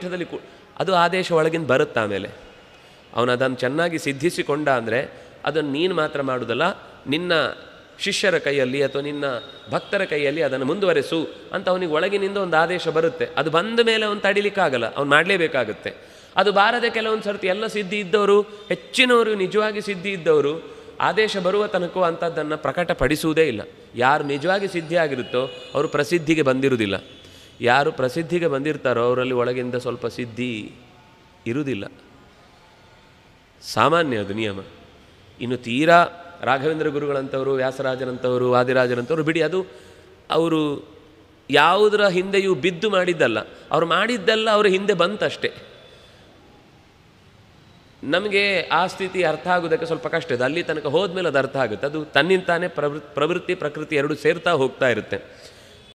ಪೀಠದಲ್ಲಿ ಅದು ಆದೇಶ ಒಳಗಿಂದ ಬರುತ್ತೆ. ಆಮೇಲೆ ಅವನು ಅದನ್ನು ಚೆನ್ನಾಗಿ ಸಿದ್ಧಿಸಿಕೊಂಡ ಅಂದರೆ ಅದನ್ನು ನೀನು ಮಾತ್ರ ಮಾಡುವುದಲ್ಲ, ನಿನ್ನ ಶಿಷ್ಯರ ಕೈಯಲ್ಲಿ ಅಥವಾ ನಿನ್ನ ಭಕ್ತರ ಕೈಯಲ್ಲಿ ಅದನ್ನು ಮುಂದುವರೆಸು ಅಂತ ಅವನಿಗೆ ಒಳಗಿನಿಂದ ಒಂದು ಆದೇಶ ಬರುತ್ತೆ. ಅದು ಬಂದ ಮೇಲೆ ಅವನು ತಡಿಲಿಕ್ಕಾಗಲ್ಲ, ಅವ್ನು ಮಾಡಲೇಬೇಕಾಗುತ್ತೆ. ಅದು ಬಾರದೆ ಕೆಲವೊಂದು ಸರ್ತಿ ಎಲ್ಲ ಸಿದ್ಧಿ ಇದ್ದವರು, ಹೆಚ್ಚಿನವರು ನಿಜವಾಗಿ ಸಿದ್ಧಿ ಇದ್ದವರು ಆದೇಶ ಬರುವ ತನಕ ಅಂಥದ್ದನ್ನು ಪ್ರಕಟಪಡಿಸುವುದೇ ಇಲ್ಲ. ಯಾರು ನಿಜವಾಗಿ ಸಿದ್ಧಿ ಆಗಿರುತ್ತೋ ಅವರು ಪ್ರಸಿದ್ಧಿಗೆ ಬಂದಿರುವುದಿಲ್ಲ. ಯಾರು ಪ್ರಸಿದ್ಧಿಗೆ ಬಂದಿರ್ತಾರೋ ಅವರಲ್ಲಿ ಒಳಗಿಂದ ಸ್ವಲ್ಪ ಸಿದ್ಧಿ ಇರುವುದಿಲ್ಲ. ಸಾಮಾನ್ಯ ಅದು ನಿಯಮ. ಇನ್ನು ತೀರಾ ರಾಘವೇಂದ್ರ ಗುರುಗಳಂಥವರು, ವ್ಯಾಸರಾಜರಂಥವರು, ವಾದಿರಾಜರಂಥವರು ಬಿಡಿ, ಅದು ಅವರು ಯಾವುದರ ಹಿಂದೆಯೂ ಬಿದ್ದು ಮಾಡಿದ್ದಲ್ಲ, ಅವರು ಮಾಡಿದ್ದೆಲ್ಲ ಅವರ ಹಿಂದೆ ಬಂತಷ್ಟೇ. ನಮಗೆ ಆ ಸ್ಥಿತಿ ಅರ್ಥ ಆಗೋದಕ್ಕೆ ಸ್ವಲ್ಪ ಕಷ್ಟ ಇದೆ. ಅಲ್ಲಿ ತನಕ ಹೋದ್ಮೇಲೆ ಅದು ಅರ್ಥ ಆಗುತ್ತೆ. ಅದು ತನ್ನಿಂತಾನೇ ಪ್ರವೃತ್ತಿ ಪ್ರಕೃತಿ ಎರಡು ಸೇರ್ತಾ ಹೋಗ್ತಾ ಇರುತ್ತೆ.